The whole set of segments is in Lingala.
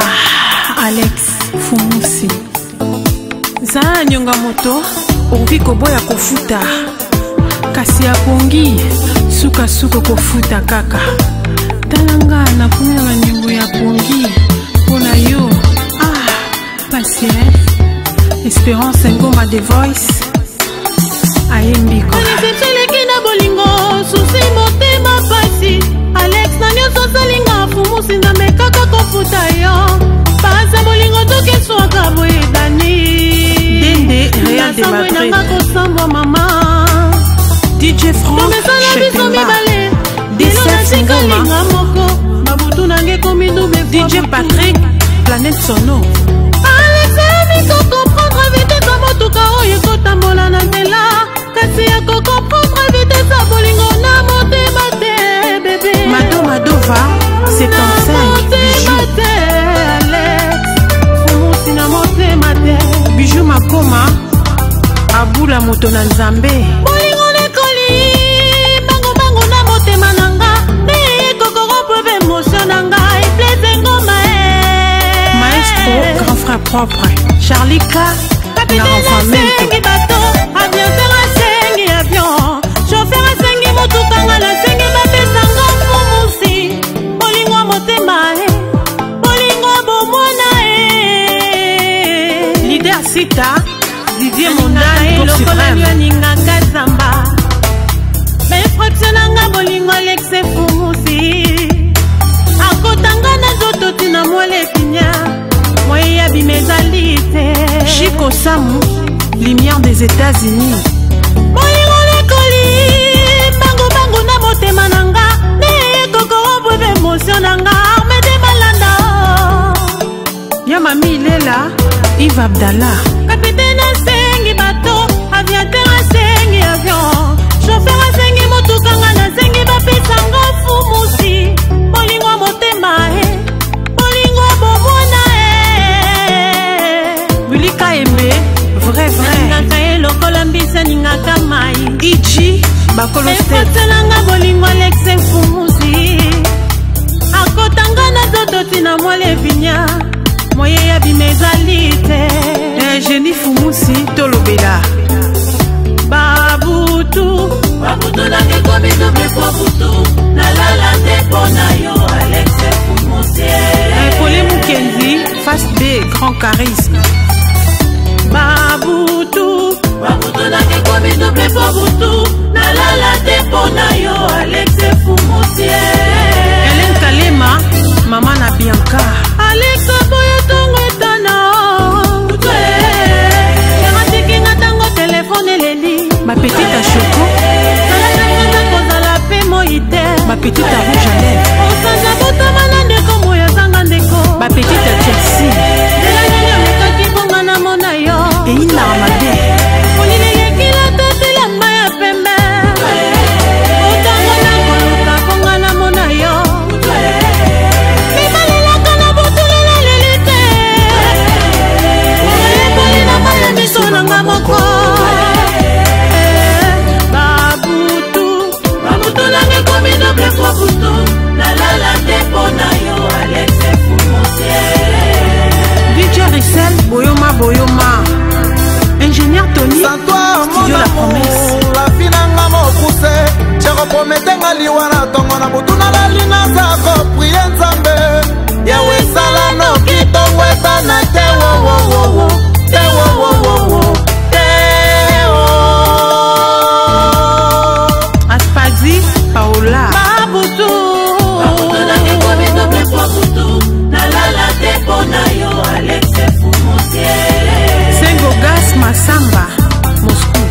Alex Fumusi za nyonga moto okoki koboya kofuta kasi ya pongi suka kofuta kaka talanga na kuna banyongo ya pongi pona yo patient Espérance Ngoma The Voice ayembiko Aniseteleki na bolingo susi motema pasi Alex na nyonso salinga Fumusi na mekaka kofuta yo Pasa bolingo toke swaka boye dani Dende Réal de Madrid kosambwa mama DJ Franck Chepemba D7 Ngoma moko mabutu nange komi double DJ Patrick Planète Sono Alex amiko comprendre vitesse ya motuka oyo kotambola na nzela kasi ya kokomprendre vitesse ya bolingo na motema te bebe Madova 75 motema te Alex Fumusi na motema te Bijou Makoma Abula moto na Nzambe bolingo nekoli bango na motema nanga ne kokoro preuve émotion nanga iplaise ngoma Maestro grand frère propre Charlie K na Sengi bato aviateur asengi avion chauffeur asengi motukanga na sengi bapesanga Fumusi bolingo motema bolingo bomwana Leader Sita Didier Mondane pour suprême ninganga zamba befractionnanga bolingo Alex Fumusi akotanga na zoto tina mwale pinya moye ya bimezalite Chico Samu Lumière des États-Unis bolingo lekoli bango na motema nanga ne kokoro preuve émotion nanga arme de malanda Yamami Lela Yves Abdallah Capitaine asengi bato aviateur asengi avion chauffeur asengi motukanga na sengi bapesanga Fumusi bolingo motema bolingo bomona Willy Kaembe vrai ningaka lokola mbisa ningaka mai Ichi Bakolo efotelanga bolingo Alex Fumusi akotanga na zoto tina mwale vinya moye ya bimezalite Génie Fumusi Tolobela Babutu nange komi double kwa butu nalala te pona yo Alex Fumusi Paulé Mukenzi Face B Grand Charisme Babutu nange komi double kwa butu nalala te pona yo Alex Fumusi Hélène Kalema Maman na Bianca Alex boyo tongo etana yangatekinga tango telefone leli Ma petite à Choco kozala pe moite Ma petite à Rouge à lèvres osanza botama na ndeko moyo azanga ndeko Ma petite à Chelsea elanini olekaki bonga na mona yo Eina Ramade olilelekila totelanga ya pembe otango na koluka bonga na mona yo mibalelaka na botulela leli te oyeboli na maya miso nanga moko babutu nange komi doble kwa butu nalala te pona yo Alex Fumusi DJ Rissel Boyoma Ingénieur Tony Studio La Promesse La finanga mokuse Cheko prometenga liwana tongo na butu nalali na zako priye nzambe Yawe sala no kitongo etana te wo Te wo Aspazi Paola babutu nange komi doble kwa butu nalala te pona yo Alex Fumusi Sengogas Massamba Moscou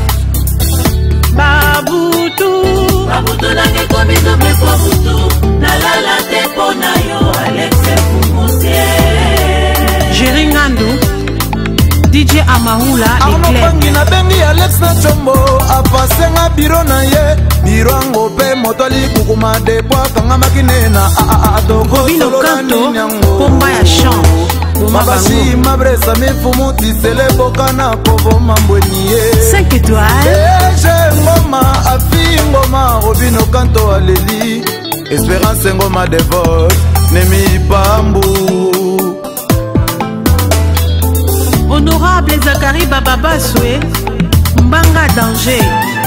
babutu nange komi doble kwa butu nalala te pona yo Alex Fumusi Jerry Ngando DJ Amahula Arnopangi na bengi Alex na chombo apasenga biro na ye biro ango pe moto alikukuma depo akanga makine na atoko Bobino Kanto Pomba ya champ Mabashi mabresa mifumu tisele boka na kovo mambweni ye 5 étoiles Eje ngoma afi ngoma Robino Kanto aleli Espérance Ngoma The Voice Nemi Pambu Baba Baswe, Mbanga Danger.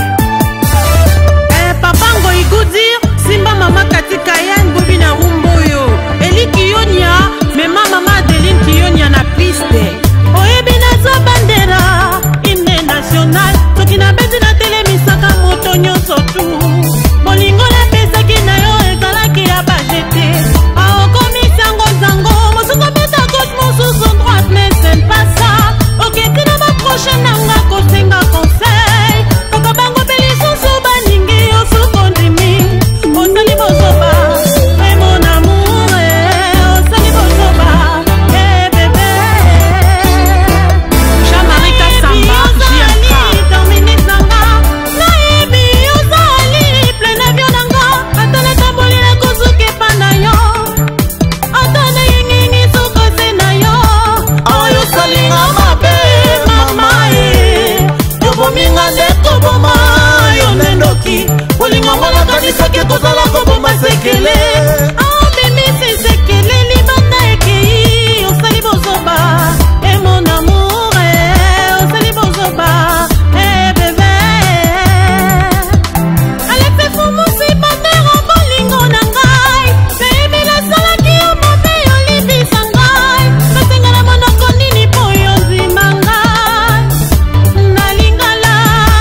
Papa Ngoy Goudir, Simba Mama Katika Yan, Bobina Rumboyo, Eli Kiyonia, Mema Mama Adeline Kiyonia na piste. Oebina za bandera, hymne national, Tokina beti na telemisaka moto nyonso tu. Bolingo na pesa kinayo ezalaki ya bajete. Aokomi sango zango, mosuko beta gauche, mosusu droite, mais c'est pas ça. Ok, tina ma prochaine nanga kosenga conseil. Kaka bango beliso so baningi osu kondimi. Osali bozoba, mais mon amour, osali bozoba, bébé. Jean-Marie Samba, JMK. Dominique Zanga, Naebi, osali, plein avion nanga. Atane tamboli na kosuke panayo. Atane yingi suko senayo. Ayo salinga mabe, mama Yobominga leko boma, yonendoki. Olinga mwana kanisa ke kozala koboma sekele. Bébé, c'est sekele libanda ekei. Osali bozoba, mon amour, osali bozoba, bébé. Alexe Fumusi bandera bolingo na ngai. Baby, nasalaki yo mabe yolibisa ngai. Nasenga na monoko nini po yondima ngai. Na lingala,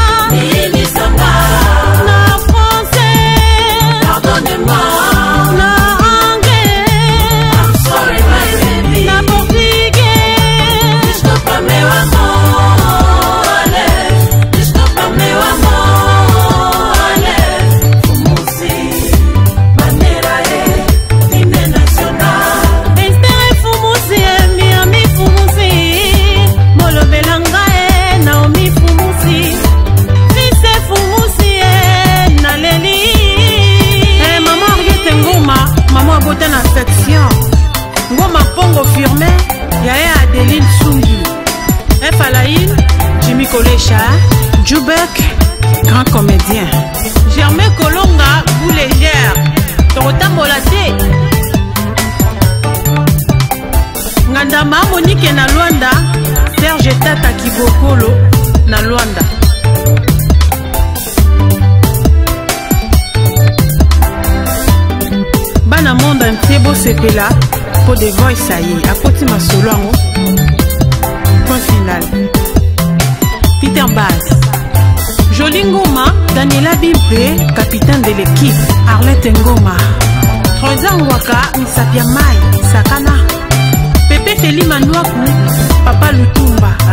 na français, Pardonnez-moi, na anglais, I'm sorry my baby. na portugais. Desculpa meu amor, Alex. Desculpa meu amor, Alex. Fumusi, bandeira himne nacional. Estere Fumusi, Miami Fumusi, Molobelanga Naomi Fumusi, Fise Fumusi, Naleli. Maman Ariete Ngoma, maman Abote na section. Ngoma Pongo Firme, Yae Adeline Sungi. Falaïn, Jimmy Kolecha, Djoubek, grand comédien. Germain Kolonga, Boulégère, Torotambola te. Ngandama Monique na Luanda, Serge Tata Kibokolo na Luanda. Bana monde entier bo sepela pour The Voice aye akoti masolo yango. Point final. Peter Bass, Jolie Ngoma, Daniela Bimpe, capitaine de l'équipe, Arlette Ngoma, Trésor Ngwaka, Misapia Mai, Sakana, Pepe Feli Manouakou, Papa Lutumba.